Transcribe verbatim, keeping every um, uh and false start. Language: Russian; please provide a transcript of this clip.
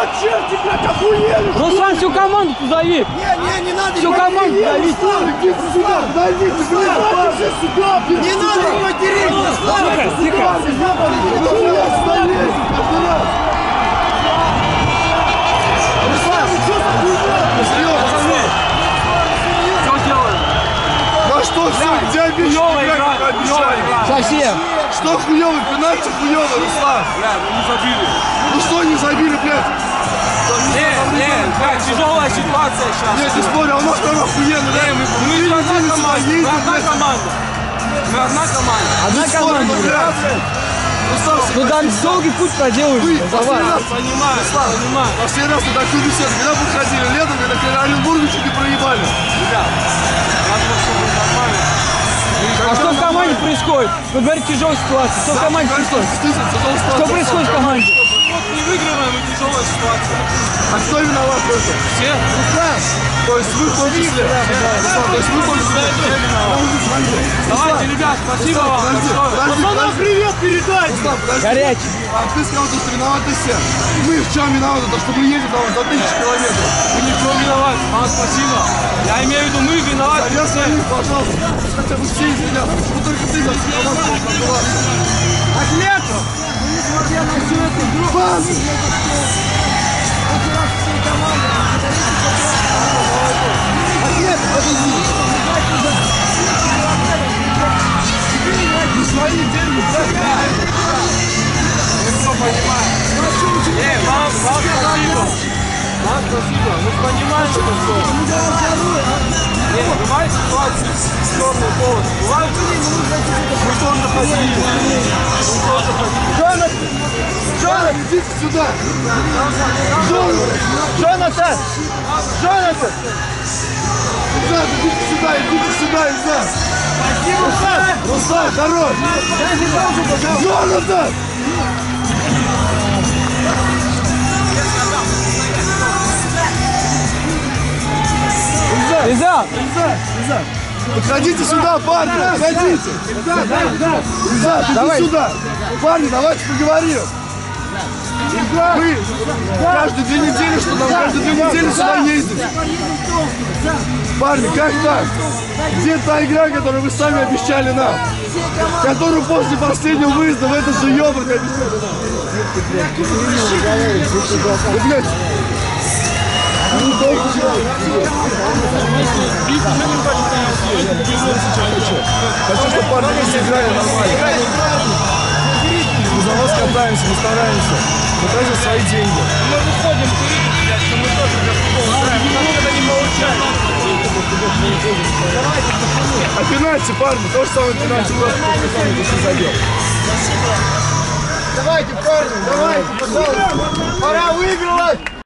Вот черти, блядь, охуели! Руслан, всю команду позови! Не, не, не надо! Всю команду позови! Иди сюда, подойдите, блядь! Подойди сюда, блядь! Не надо его тереть, Руслан! Тихо, Руслан, ты что за хуйня? Что делаем? Да что все, где обещали, как обещали? Совсем! Что хуёвый, пенальти хуёвый, Руслан? Бля, ну не забили. Ну что не забили, блядь? Не, не, бля, тяжелая ситуация сейчас. Нет, не спорю, а у нас прям охуенно, да? Не, мы, мы же одна команда, мы одна команда. Мы одна команда. Одна команда! Руслан, Ну там долгий путь проделаешь. вы, Давай. последний раз, Понимаю, понимаю. последний раз на такую беседу, когда вы ходили летом, когда к Оренбургу чуть не проебали. Ребят, надо все будет нормально. А что в команде происходит? Вы говорите, тяжелая ситуация. Что в команде происходит? Что происходит в команде? Вот не выигрываем, и тяжелая ситуация. А кто виноват в этом? Все? То есть вы в том числе? Руслан, то есть вы в том числе? Давайте, ребят, спасибо вам. Подожди, большое. подожди, подожди. привет передай! Руслан, подожди. Горячий. А ты сказал, что виноваты все. Мы в чем виноваты? То, что мы едем там за тысячи километров. Вы ни в чем виноваты. Вам спасибо. Я имею в виду, мы виноваты. Я своих, пожалуйста. Хотя бы все извиняться. Почему только ты за всю команду отдуваться? Атлетов! Несмотря на всю эту Базы! Ответ, подожди. Не свои деньги, блядь. Все понимаем. Не, вам, вам спасибо. Вам спасибо. Мы понимаем, что это все. Не, бывает ситуации с черной полосой. Бывает, мы тоже ходили. Мы тоже ходили. Джонатан! Джонатан, идите сюда. Джонатан! Джонатан! Ребята, идите сюда, идите сюда, Иза. Руслан, Руслан, хорош. Джонатан! Иза! Иза, Иза. Подходите сюда, парни, подходите. Иза, Давай. иди сюда. Парни, давайте поговорим. Вы каждые две недели, что там, каждые две недели сюда ездите. Парни, как так? Где та игра, которую вы сами обещали нам? Которую после последнего выезда в этот же ёбрак обещали нам? Да, блядь. Хочу, чтобы парни вместе играли нормально. Мы за вас катаемся, мы стараемся. Мы тратим свои деньги. Мы выходим курить, блядь, что мы тоже для футбола играем. У нас это не получается. А пенальти, парни, то же самое пенальти, просто не задел. Давайте, парни, давайте, пожалуйста! Пора выигрывать!